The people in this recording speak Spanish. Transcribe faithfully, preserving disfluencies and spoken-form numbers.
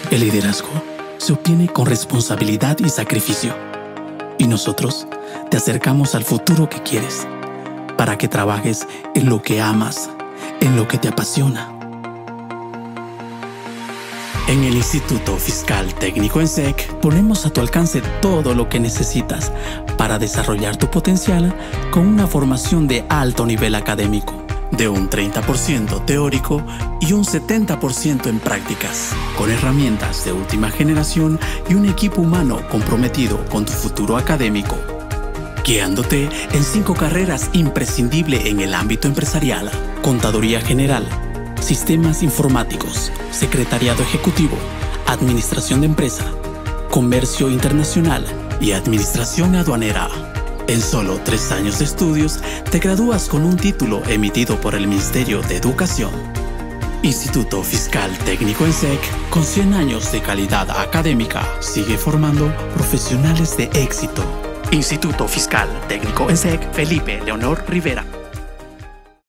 El liderazgo se obtiene con responsabilidad y sacrificio. Y nosotros te acercamos al futuro que quieres, para que trabajes en lo que amas, en lo que te apasiona. En el Instituto Fiscal Técnico ENSEC ponemos a tu alcance todo lo que necesitas para desarrollar tu potencial con una formación de alto nivel académico, de un treinta por ciento teórico y un setenta por ciento en prácticas, con herramientas de última generación y un equipo humano comprometido con tu futuro académico, guiándote en cinco carreras imprescindibles en el ámbito empresarial: Contaduría General, Sistemas Informáticos, Secretariado Ejecutivo, Administración de Empresa, Comercio Internacional y Administración Aduanera. En solo tres años de estudios, te gradúas con un título emitido por el Ministerio de Educación. Instituto Fiscal Técnico ENSEC, con cien años de calidad académica, sigue formando profesionales de éxito. Instituto Fiscal Técnico ENSEC, Felipe Leonor Rivera.